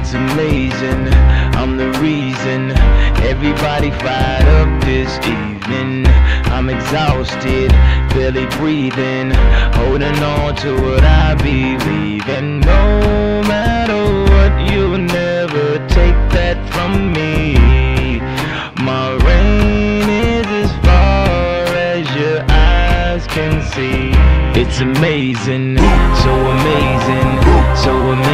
It's amazing, I'm the reason everybody fired up this evening. I'm exhausted, barely breathing, holding on to what I believe in. No matter what, you'll never take that from me. My reign is as far as your eyes can see. It's amazing, so amazing, so amazing.